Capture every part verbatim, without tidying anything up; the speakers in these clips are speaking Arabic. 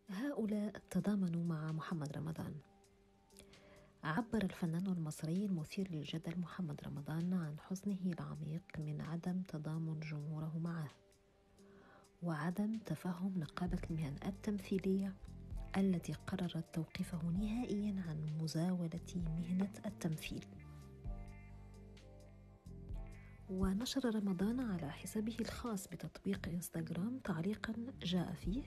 هؤلاء تضامنوا مع محمد رمضان. عبر الفنان المصري المثير للجدل محمد رمضان عن حزنه العميق من عدم تضامن جمهوره معه وعدم تفهم نقابة المهن التمثيلية التي قررت توقيفه نهائيا عن مزاولة مهنة التمثيل. ونشر رمضان على حسابه الخاص بتطبيق انستغرام تعليقا جاء فيه: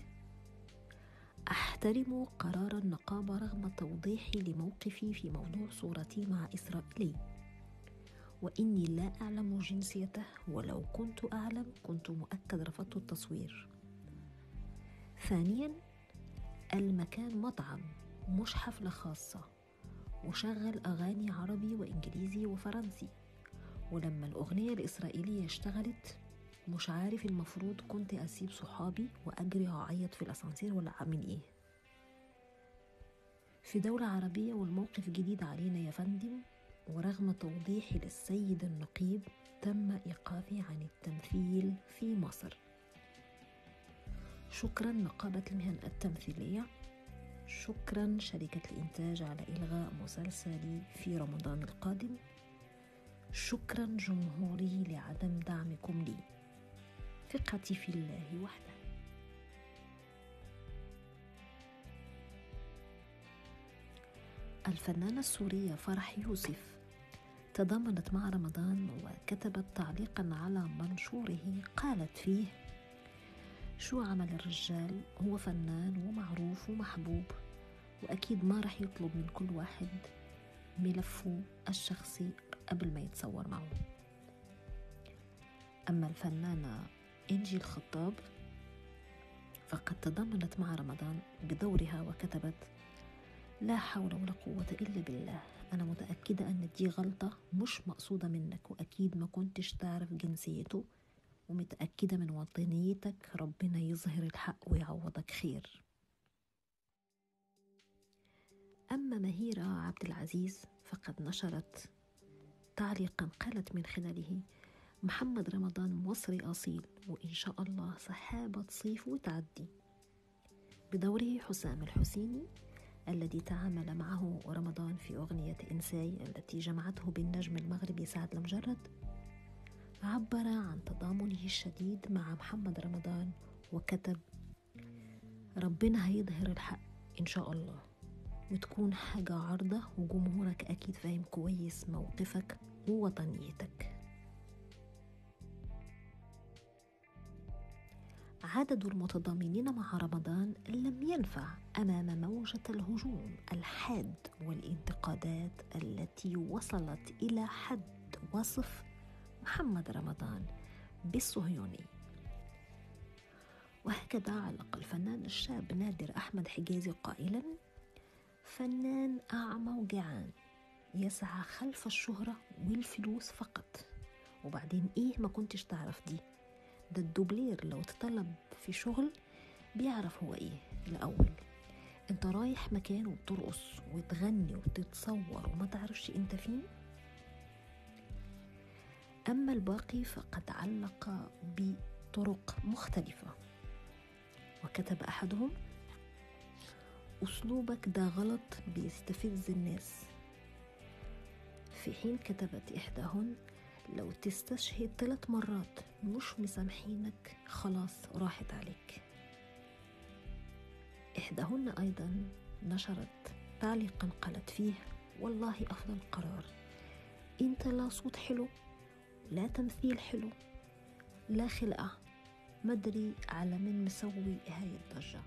أحترم قرار النقابة رغم توضيحي لموقفي في موضوع صورتي مع إسرائيلي، وإني لا أعلم جنسيته، ولو كنت أعلم كنت مؤكد رفضت التصوير. ثانيا، المكان مطعم مش حفلة خاصة، وشغل أغاني عربي وإنجليزي وفرنسي، ولما الأغنية الإسرائيلية اشتغلت مش عارف المفروض كنت أسيب صحابي وأجري أعيط في الأسانسير ولا أعمل إيه؟ في دولة عربية والموقف جديد علينا يا فندم، ورغم توضيحي للسيد النقيب تم إيقافي عن التمثيل في مصر. شكرا نقابة المهن التمثيلية، شكرا شركة الإنتاج على إلغاء مسلسلي في رمضان القادم، شكرا جمهوري لعدم دعمكم لي، ثقتي في الله وحده. الفنانة السورية فرح يوسف تضامنت مع رمضان وكتبت تعليقا على منشوره قالت فيه: شو عمل الرجال؟ هو فنان ومعروف ومحبوب، وأكيد ما رح يطلب من كل واحد ملفه الشخصي قبل ما يتصور معه. أما الفنانة إنجي الخطاب فقد تضامنت مع رمضان بدورها وكتبت: لا حول ولا قوة إلا بالله، أنا متأكدة أن دي غلطة مش مقصودة منك، وأكيد ما كنتش تعرف جنسيته، ومتأكدة من وطنيتك، ربنا يظهر الحق ويعوضك خير. أما مهيرة عبد العزيز فقد نشرت تعليقا قالت من خلاله: محمد رمضان مصري أصيل، وإن شاء الله سحابة صيف وتعدي. بدوره حسام الحسيني الذي تعامل معه رمضان في أغنية إنساي التي جمعته بالنجم المغربي سعد المجرد، عبر عن تضامنه الشديد مع محمد رمضان وكتب: ربنا هيظهر الحق إن شاء الله، وتكون حاجة عارضة، وجمهورك أكيد فاهم كويس موقفك ووطنيتك. عدد المتضامنين مع رمضان لم ينفع أمام موجة الهجوم الحاد والانتقادات التي وصلت إلى حد وصف محمد رمضان بالصهيوني. وهكذا علق الفنان الشاب نادر أحمد حجازي قائلا: فنان أعمى وجعان يسعى خلف الشهرة والفلوس فقط. وبعدين إيه ما كنتش تعرف دي؟ ده الدوبلير لو تطلب في شغل بيعرف هو إيه الأول. انت رايح مكان وبترقص وتغني وتتصور وما تعرفش انت فين. أما الباقي فقد علق بطرق مختلفة، وكتب أحدهم: أسلوبك ده غلط بيستفز الناس، في حين كتبت إحداهن: لو تستشهد ثلاث مرات مش مسامحينك خلاص راحت عليك. إحداهن أيضا نشرت تعليقا قالت فيه: والله أفضل قرار، انت لا صوت حلو، لا تمثيل حلو، لا خلقة، مدري على من مسوي هاي الضجة.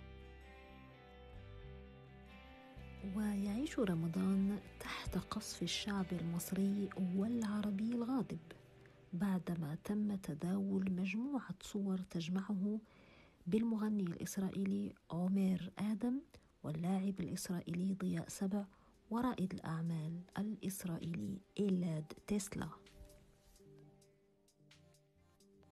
ويعيش رمضان تحت قصف الشعب المصري والعربي الغاضب بعدما تم تداول مجموعة صور تجمعه بالمغني الإسرائيلي عمر آدم واللاعب الإسرائيلي ضياء سبع ورائد الأعمال الإسرائيلي إيلاد تسلا.